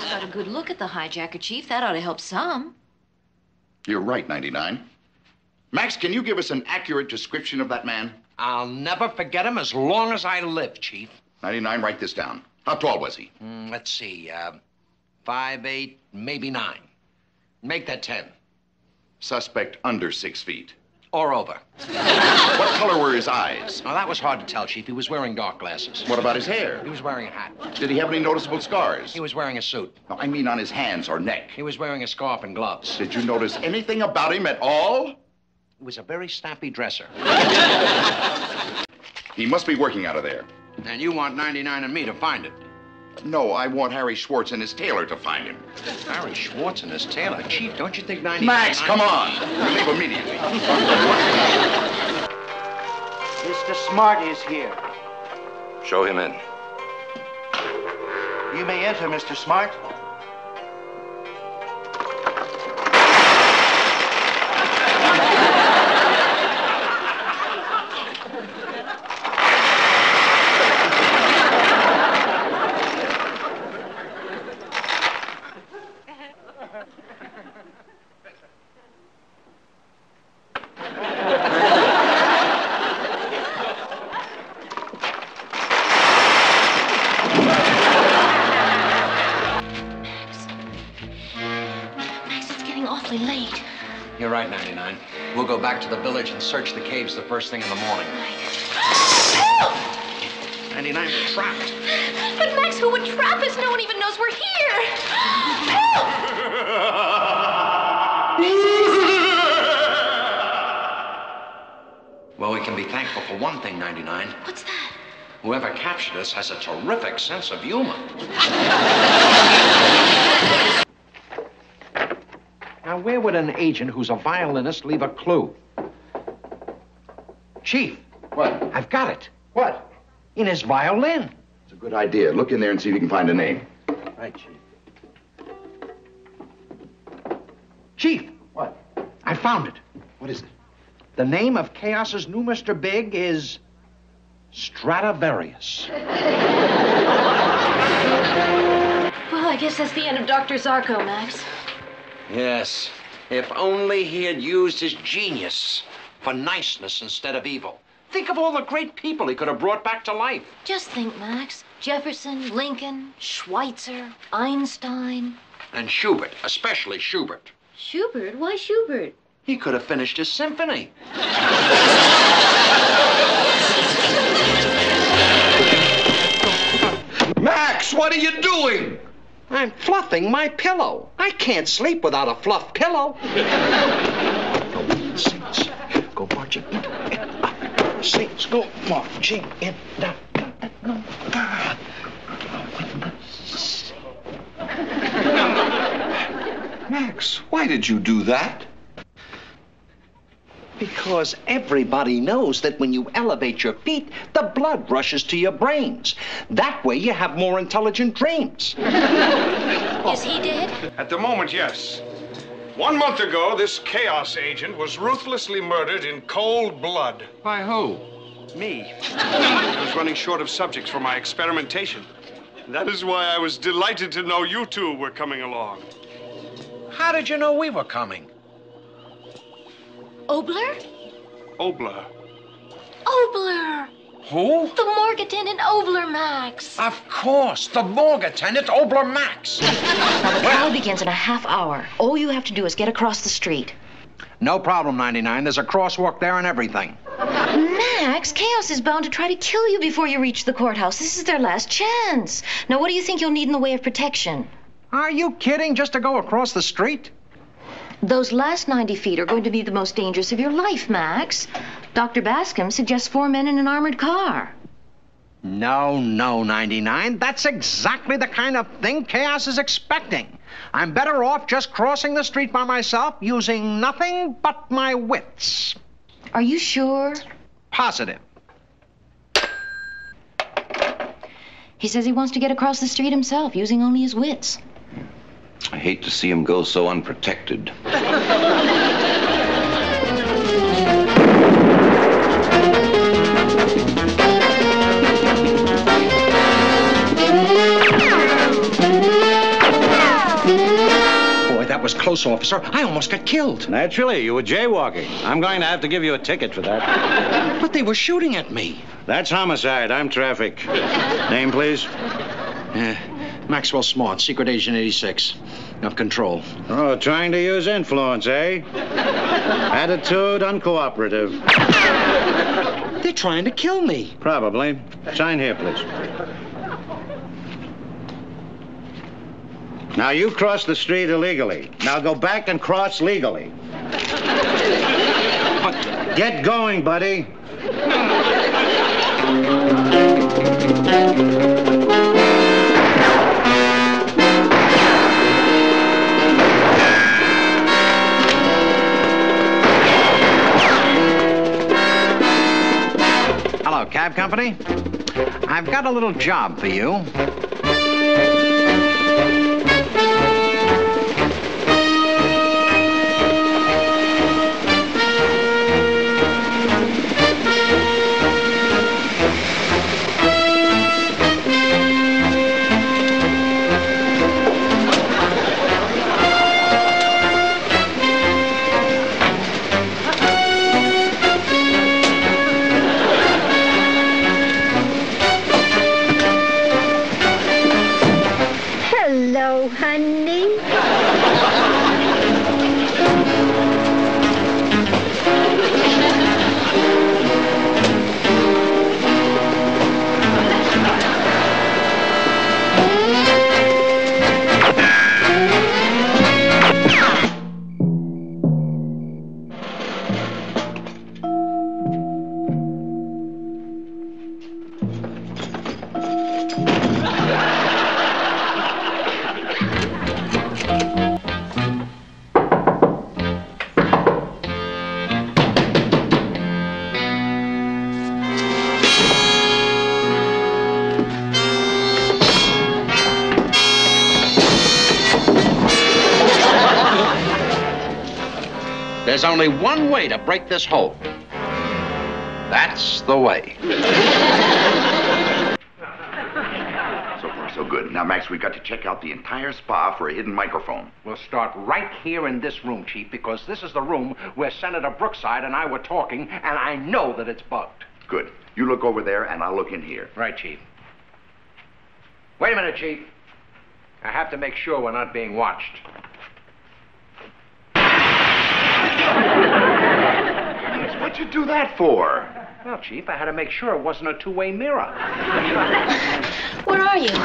got a good look at the hijacker, Chief. That ought to help some. You're right, 99. Max, can you give us an accurate description of that man? I'll never forget him as long as I live, Chief. 99, write this down. How tall was he? Let's see, 5'8", maybe 9. Make that 10. Suspect under 6 feet. Or over. What color were his eyes? Now, that was hard to tell, Chief. He was wearing dark glasses. What about his hair? He was wearing a hat. Did he have any noticeable scars? He was wearing a suit. No, I mean on his hands or neck. He was wearing a scarf and gloves. Did you notice anything about him at all? He was a very snappy dresser. He must be working out of there. And you want 99 and me to find it. No, I want Harry Schwartz and his tailor to find him. Harry Schwartz and his tailor? Chief, don't you think 99... Max, come on. We leave immediately. Mr. Smart is here. Show him in. You may enter, Mr. Smart. Late. You're right, 99. We'll go back to the village and search the caves the first thing in the morning. Help! 99, we're trapped. But Max, who would trap us? No one even knows we're here. Help! Well, we can be thankful for one thing, 99. What's that? Whoever captured us has a terrific sense of humor. Now, where would an agent who's a violinist leave a clue? Chief. What? I've got it. What? In his violin. It's a good idea. Look in there and see if you can find a name. Right, Chief. Chief. What? I found it. What is it? The name of Chaos's new Mr. Big is Stradivarius. Well, I guess that's the end of Dr. Zarko, Max. Yes, if only he had used his genius for niceness instead of evil. Think of all the great people he could have brought back to life. Just think, Max. Jefferson, Lincoln, Schweitzer, Einstein. And Schubert, especially Schubert. Schubert? Why Schubert? He could have finished his symphony. Max, what are you doing? I'm fluffing my pillow. I can't sleep without a fluff pillow. Saints, go marching in. Saints, go marching in. Max, why did you do that? Because everybody knows that when you elevate your feet, the blood rushes to your brains. That way you have more intelligent dreams. Is he dead? At the moment, yes. 1 month ago, this Chaos agent was ruthlessly murdered in cold blood. By who? Me. I was running short of subjects for my experimentation. That is why I was delighted to know you two were coming along. How did you know we were coming? Obler? Obler. Obler! Who? The morgue attendant Obler, Max. Of course, the morgue attendant, Obler Max. Now, the trial begins in a half hour. All you have to do is get across the street. No problem, 99. There's a crosswalk there and everything. Max, Chaos is bound to try to kill you before you reach the courthouse. This is their last chance. Now, what do you think you'll need in the way of protection? Are you kidding? Just to go across the street? Those last 90 feet are going to be the most dangerous of your life, Max. Dr. Bascom suggests 4 men in an armored car. No, 99. That's exactly the kind of thing Chaos is expecting. I'm better off just crossing the street by myself, using nothing but my wits. Are you sure? Positive. He says he wants to get across the street himself, using only his wits. I hate to see him go so unprotected. that was close, officer. I almost got killed. Naturally, you were jaywalking. I'm going to have to give you a ticket for that. But they were shooting at me. That's homicide. I'm traffic. Name, please? Maxwell Smart, Secret Agent 86. Of Control. Oh, trying to use influence, eh? Attitude uncooperative. They're trying to kill me. Probably. Sign here, please. Now, you crossed the street illegally. Now go back and cross legally. Get going, buddy. Hello, cab company. I've got a little job for you. Hello, honey. There's only one way to break this hold. That's the way. So far, so good. Now, Max, we've got to check out the entire spa for a hidden microphone. We'll start right here in this room, Chief, because this is the room where Senator Brookside and I were talking, and I know that it's bugged. Good. You look over there, and I'll look in here. Right, Chief. Wait a minute, Chief. I have to make sure we're not being watched. What'd you do that for? Well, Chief, I had to make sure it wasn't a two-way mirror. Where are you?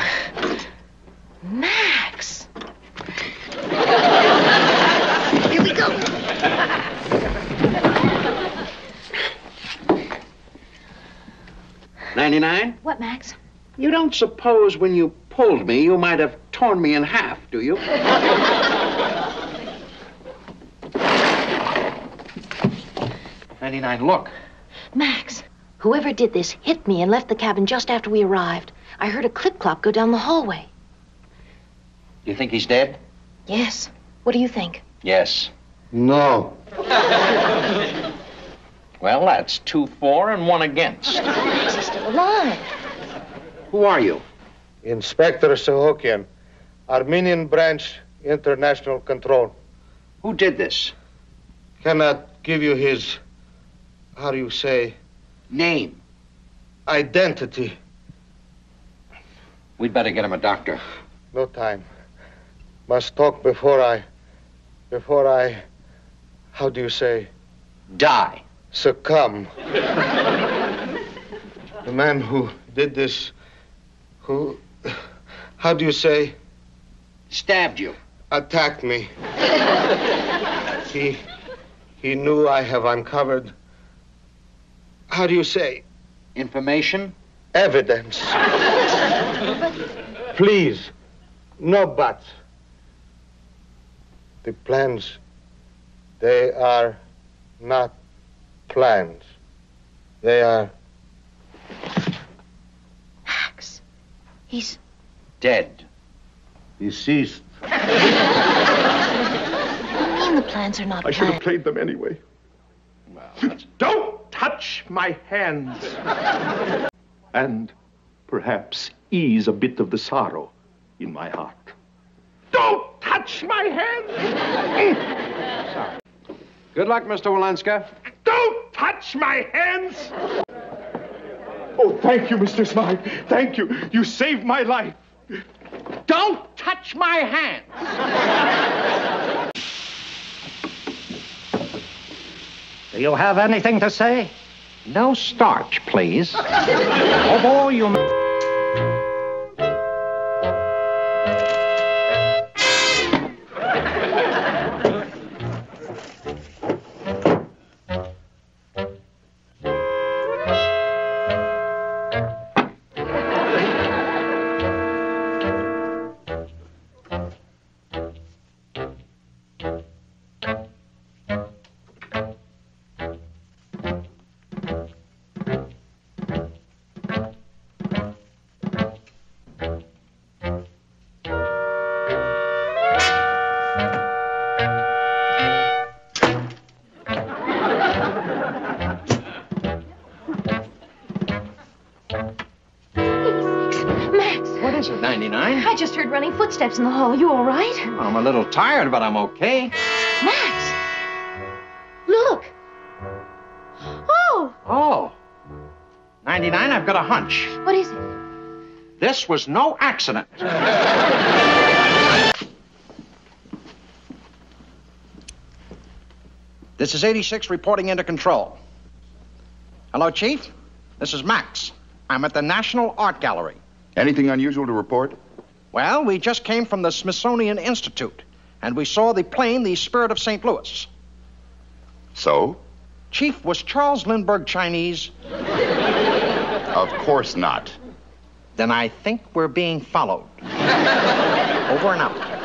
Max. Here we go. $99? What, Max? You don't suppose when you pulled me, you might have torn me in half, do you? $99, look. Max, whoever did this hit me and left the cabin just after we arrived. I heard a clip-clop go down the hallway. You think he's dead? Yes. What do you think? Yes. No. Well, that's 2 for and 1 against. Max is still alive. Who are you? Inspector Sahokian, Armenian Branch, International Control. Who did this? Cannot give you his, how do you say, Name. identity. We'd better get him a doctor. No time. Must talk before I, how do you say, Die. succumb. The man who did this, how do you say, Stabbed you. attacked me. He knew I have uncovered, how do you say, Information? evidence. Please, no buts. The plans, they are not plans. They are... Max, he's... Dead. deceased. What do you mean the plans are not I should have planned? played them anyway. Well, that's... Don't touch my hands. And perhaps ease a bit of the sorrow in my heart. Don't touch touch my hands! Good luck, Mr. Walenska. Don't touch my hands! Oh, thank you, Mr. Smythe. Thank you. You saved my life. Don't touch my hands! Do you have anything to say? No starch, please. Oh, boy, you... What is it, 99? I just heard running footsteps in the hall. You all right? I'm a little tired, but I'm okay. Max! Look! Oh! Oh. 99, I've got a hunch. What is it? This was no accident. This is 86 reporting into control. Hello, Chief. This is Max. I'm at the National Art Gallery. Anything unusual to report? Well, we just came from the Smithsonian Institute, and we saw the plane, the Spirit of St. Louis. So? Chief, was Charles Lindbergh Chinese? Of course not. Then I think we're being followed. Over and out.